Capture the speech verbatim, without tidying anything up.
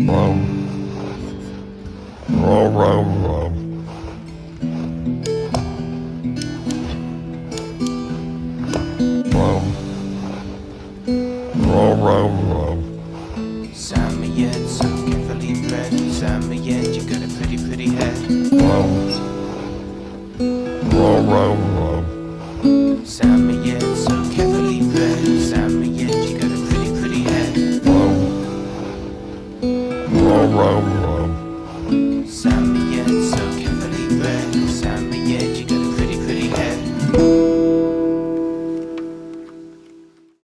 Samoyed, so carefully bred. Samoyed, you got a pretty, pretty head. Samoyed, so carefully bred. Samoyed, you got a pretty, pretty head.